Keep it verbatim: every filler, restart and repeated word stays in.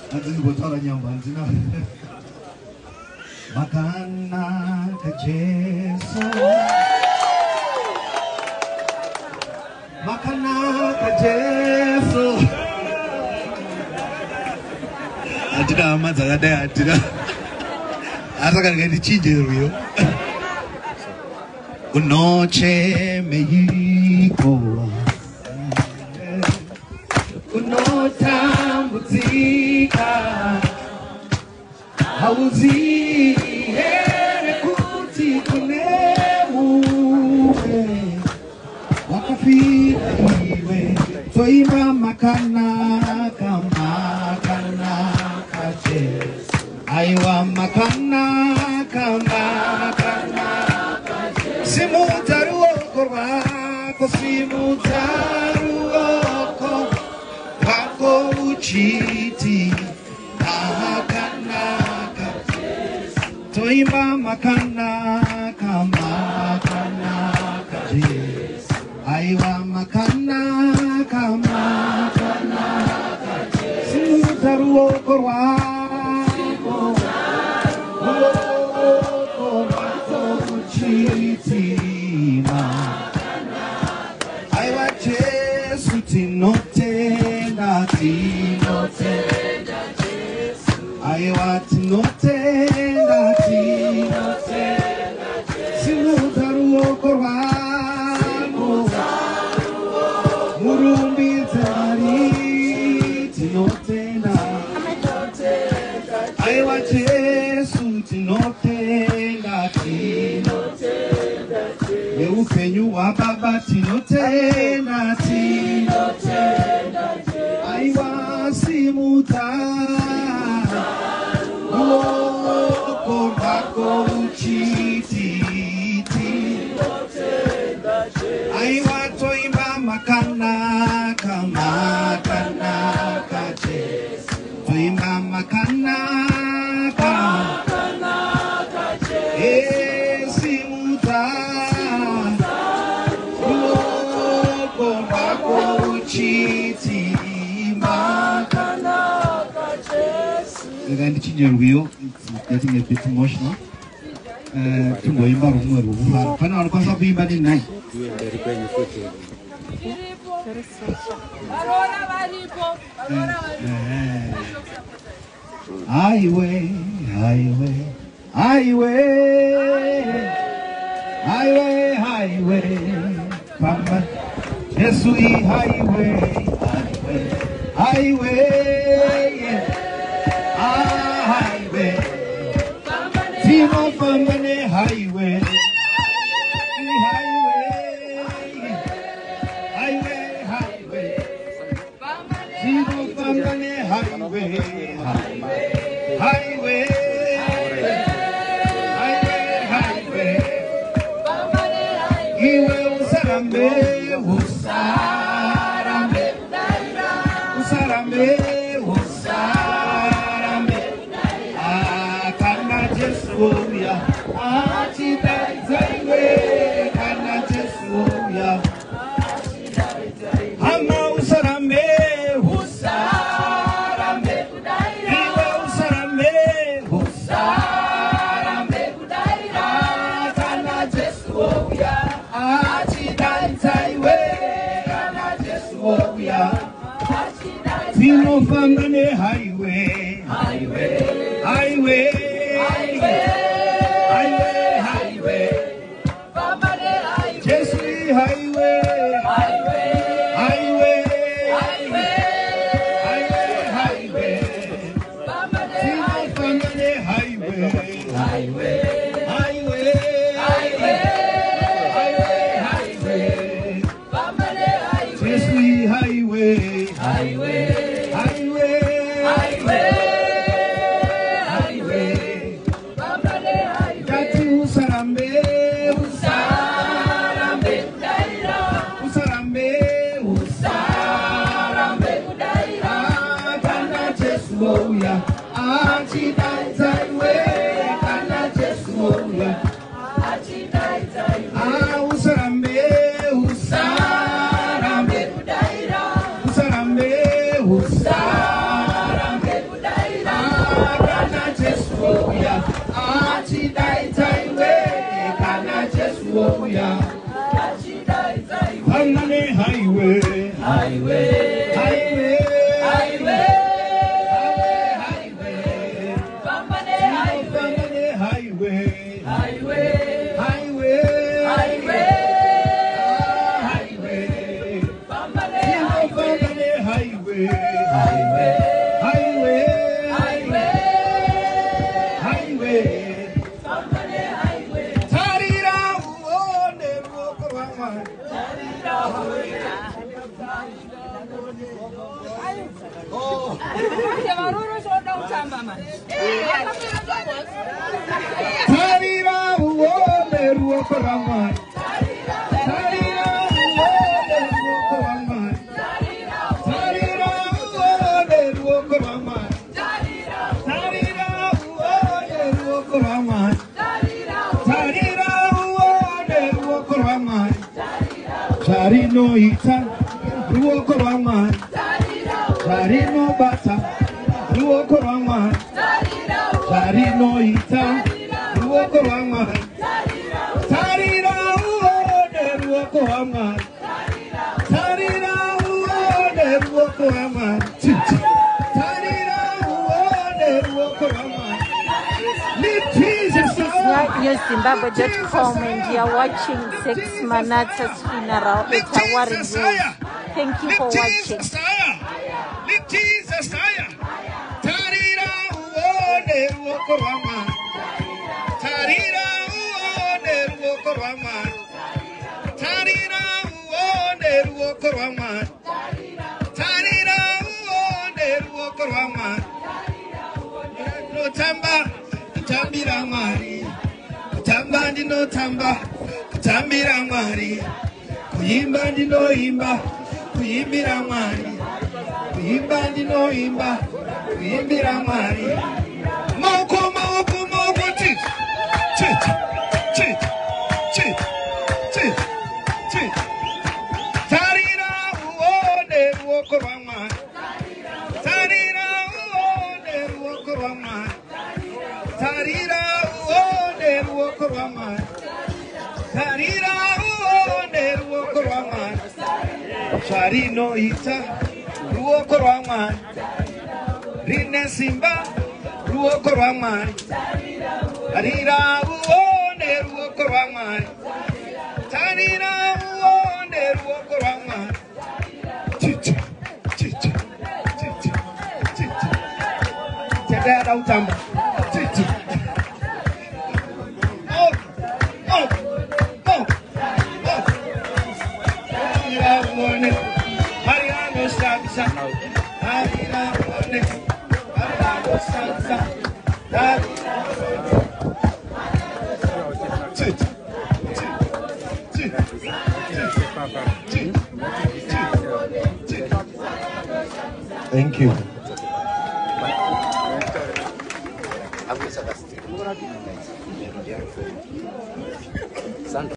Anzi botala nyamba nzina. Makana kajeso. Makana kajeso. Atina amaza ada atina. Araka ngani chinjero yo. Unoche meyiko. Unotambutika. Hauzi here kuti kunemuwe. Wakafira iwe. Toima makana kamakana kajesu. Aiwa makana kamakana kajesu. Simutaru okorwako, simutaru oko wako uchiti. Makana kajesu. Toima makana kamakana kajesu. Aiwa makana kamakana kajesu. Simutaru okorwako Tinotenda, tinotenda, Jesu. Aiwa tinotenda, tinotenda, Jesu. Simutaru okorwako, murumbi tari, tinotenda. Aiwa Jesu, tinotenda, tinotenda, Jesu. Neupenyu wa baba, tinotenda, tinotenda. Aiwa simutaru okorwako uchiti. Aiwa toimba makana kamakana kajesu. Toimba makana kamakana kajesu. Eh simutaru okorwako uchiti. And it's getting a bit emotional. Uh, to go in Barum, but on cause of him, but in night. Highway, highway, highway, highway, highway, Papa, yes, we highway, highway, highway, highway, Timo Famane highway, highway, highway, highway, Timo Famane highway, highway, highway, highway, highway, Iwe usarambe, usarambe, usarambe, usarambe, akana Jesuya, achidaiwe, kana Jesuya, ama usarambe, usarambe, iwe usarambe, usarambe, akana Jesuya, achidaiwe, kana Jesuya. Timo Famane highway, highway, highway, highway, highway, highway, Famane highway, Zexie highway, highway, highway, highway, highway, highway, Timo Famane highway, highway, highway, highway, highway, Famane highway, Zexie highway, highway. Usarambe, usarambe, highway, highway, highway, highway, highway. Tarira uone ruoko rwama. Oh. Tarira uone ruoko rwama. Tarira uone ruoko rwama. Tarira uone ruoko rwama. Tarira uone ruoko rwama. Tarira uone ruoko rwama. Tarino ita ruoko rwama. Tarino bata ruoko rwama. Tarino ita ruoko rwama. Tarira uone ruoko rwama. Tarira uone ruoko rwama. Tarira uone ruoko rwama. This is News Zimbabwe dot com and you are watching Zexie Manatsa's funeral at Awari News. Thank you for watching. Tarira uone ruoko rwama. Tarira uone ruoko rwama. Tarira uone ruoko rwama. Tarira uone ruoko rwama. No tamba, tambira mari. Tamba ndino tamba, tambira mari. Kuimba ndino imba, kuimbira mari. Kuimba ndino imba, kuimbira mari. Moko moko moko chit chit chit chit chit chit. Tarira uone ruoko rwama. Tarira uone ruoko rwama. Tarira uone ruoko rwama. Tarira uone ruoko rwama. Sharino ita ruoko rwama. Rine simba ruoko rwama. Tarira uone ruoko rwama. Tarira uone ruoko rwama. Chichi chichi chichi chichi. Tedera utamba. Chichi. Oh oh oh oh. Tarira uone. Mariano Sabsa. Tarira uone. Mariano Sabsa. Tarira uone. Chichi chichi chichi. Thank you.